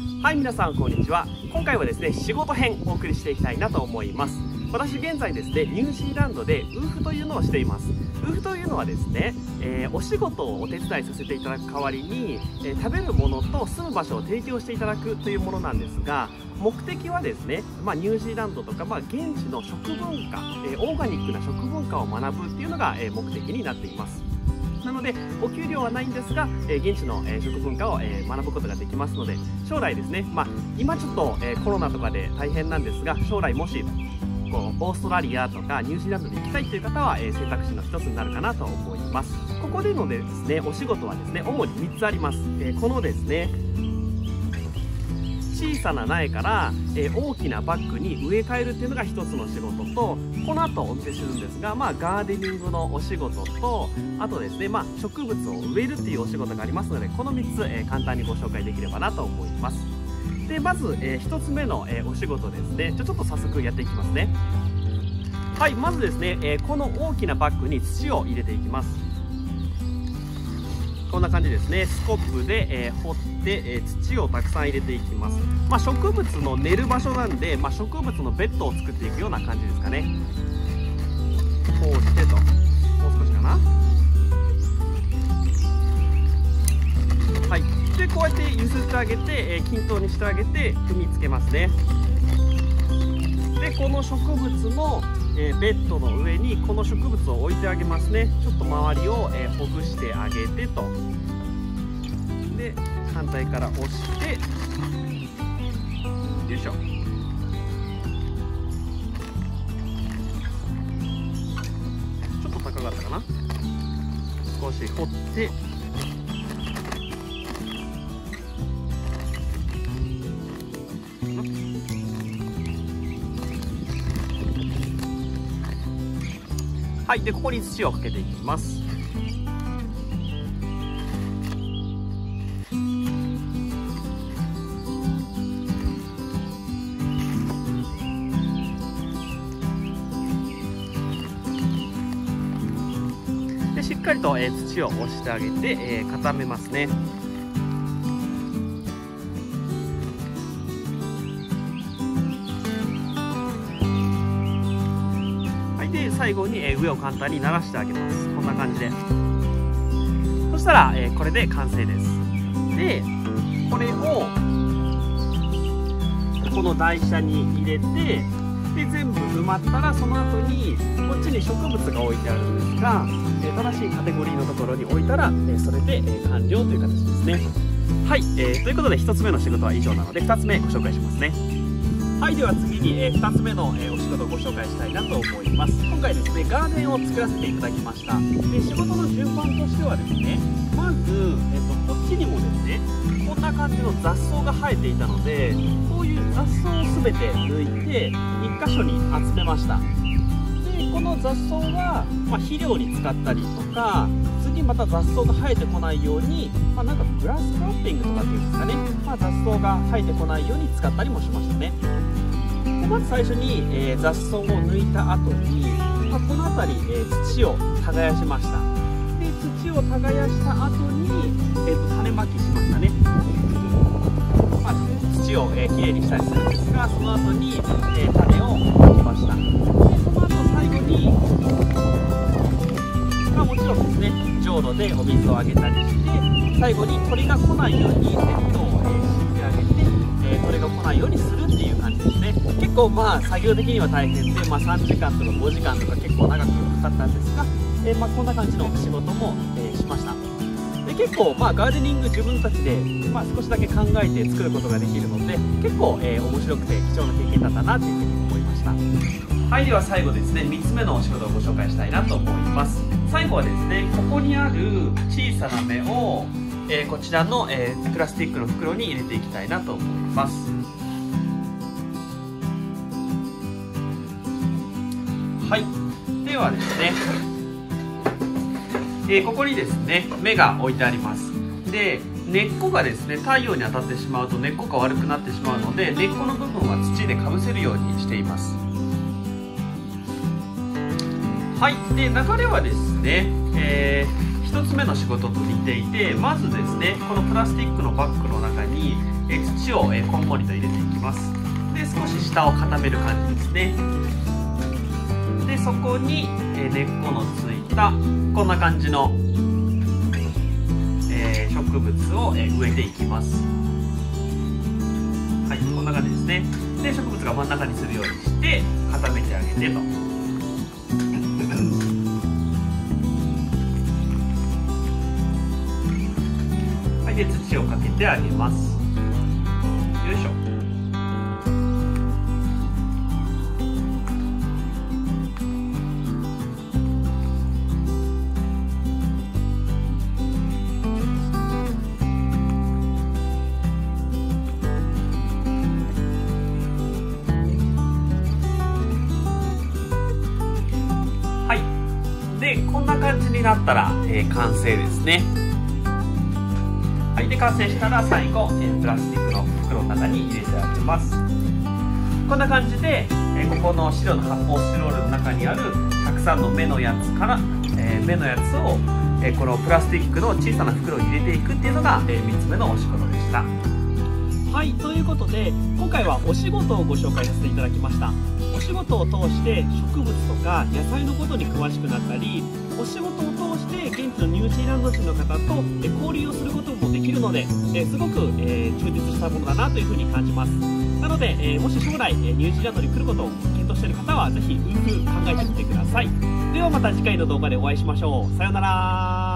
はい、皆さんこんにちは。今回はですね、仕事編お送りしていきたいなと思います。私現在ですね、ニュージーランドでウーフというのをしています。ウーフというのはですね、お仕事をお手伝いさせていただく代わりに、食べるものと住む場所を提供していただくというものなんですが、目的はですね、ニュージーランドとか、現地の食文化、オーガニックな食文化を学ぶっていうのが、目的になっています。なのでお給料はないんですが、現地の食文化を学ぶことができますので、将来ですね、今ちょっとコロナとかで大変なんですが、将来もしオーストラリアとかニュージーランドに行きたいという方は選択肢の一つになるかなと思います。ここでのですね、お仕事はですね、主に3つあります。このですね、小さな苗から、大きなバッグに植え替えるっていうのが一つの仕事と、この後お見せするんですが、ガーデニングのお仕事と、あとですね、植物を植えるっていうお仕事がありますので、この3つ、簡単にご紹介できればなと思います。でまず、1つ目の、お仕事ですね。ちょっと早速やっていきますね。はい、まずですね、この大きなバッグに土を入れていきます。こんな感じですね。スコップで、掘って、土をたくさん入れていきます。植物の寝る場所なんで、植物のベッドを作っていくような感じですかね。こうしてと、もう少しかな。はい、でこうやって揺すってあげて、均等にしてあげて踏みつけますね。でこの植物のベッドの上にこの植物を置いてあげますね。ちょっと周りをほぐしてあげてと。で反対から押してよいしょ。ちょっと高かったかな。少し掘ってはい、でここに土をかけていきます。でしっかりと、土を押してあげて、固めますね。最後に上を簡単に慣らしてあげます。こんな感じで。そしたらこれで完成です。でこれをこの台車に入れて、で全部埋まったら、その後にこっちに植物が置いてあるんですが、正しいカテゴリーのところに置いたらそれで完了という形ですね。はい、ということで1つ目の仕事は以上なので、2つ目ご紹介しますね。はい、では次に2つ目のお仕事をご紹介したいなと思います。今回ですね、ガーデンを作らせていただきました。で仕事の順番としてはですね、まず、こっちにもですね、こんな感じの雑草が生えていたので、こういう雑草を全て抜いて1箇所に集めました。でこの雑草は、肥料に使ったりとか、次また雑草が生えてこないように、なんかグラスクラッピングとかっていうんですかね、雑草が生えてこないように使ったりもしましたね。でまず最初に、雑草を抜いた後に、この辺り、土を耕しました。で土を耕した後に、種まきしましたね。土を、きれいにしたりするんですが、その後に、種をまきました。でその後最後に、もちろんですね、じょうろでお水をあげたりして、最後に鳥が来ないようにネットを敷いてあげて、鳥が来ないようにするっていう感じですね。結構作業的には大変で、3時間とか5時間とか結構長くかかったんですが、こんな感じの仕事も、しました。で結構ガーデニング自分たちで、少しだけ考えて作ることができるので、結構、面白くて貴重な経験だったなというふうに思いました。はい、では最後ですね、3つ目のお仕事をご紹介したいなと思います。最後はですね、ここにある小さな芽を、こちらの、プラスチックの袋に入れていきたいなと思います。はい、ではですね、ここにですね、芽が置いてあります。で根っこがですね、太陽に当たってしまうと根っこが悪くなってしまうので、根っこの部分は土でかぶせるようにしています。はい、で流れはですね、1つ目の仕事と似ていて、まずですね、このプラスチックのバッグの中に、 土をこんもりと入れていきます。で少し下を固める感じですね。でそこに根っこのついたこんな感じの植物を植えていきます。はい、こんな感じですね。で植物が真ん中にするようにして固めてあげてと。はい、で土をかけてあげます。よいしょ。でこんな感じになったら、完成ですね。はい、で完成したら最後、プラスチックの袋の中に入れてあげます。こんな感じで、ここの白の発泡スチロールの中にあるたくさんの目のやつから、目のやつを、このプラスチックの小さな袋に入れていくっていうのが、3つ目のお仕事でした。はい、ということで今回はお仕事をご紹介させていただきました。お仕事を通して植物とか野菜のことに詳しくなったり、お仕事を通して現地のニュージーランド人の方と交流をすることもできるので、すごく充実したものだなというふうに感じます。なので、もし将来ニュージーランドに来ることを検討している方はぜひ考えてみてください。ではまた次回の動画でお会いしましょう。さようなら。